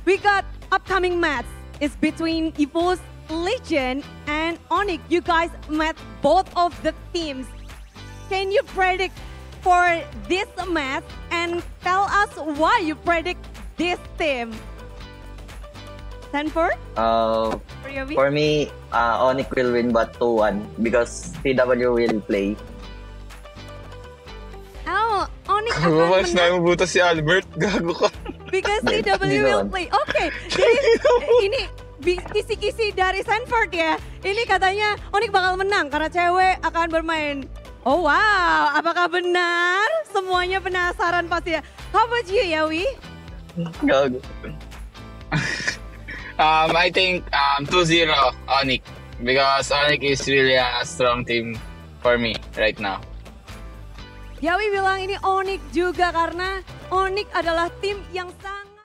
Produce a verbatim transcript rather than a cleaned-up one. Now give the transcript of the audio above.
we got upcoming match. It's between Evo's Legend and Onyx. You guys met both of the teams. Can you predict for this match and tell us why you predict this team? Sanford? Uh, For Yawi? for me, uh, Onyx will win but two one because T W will play. Oh, Onyx akan Lumabas menang na yung butas si Albert. Gago ka. because T W Hindi will naman. play. Oke, jadi eh, ini bi- kisi-kisi dari Sanford ya. Ini katanya Onyx bakal menang karena cewek akan bermain. Oh wow, apakah benar? Semuanya penasaran pasti ya. How about you, Yawi? Gago. Um, I think um, two zero Onyx. Because Onyx is really a strong team for me right now. Yawi bilang ini Onyx juga karena Onyx adalah tim yang sangat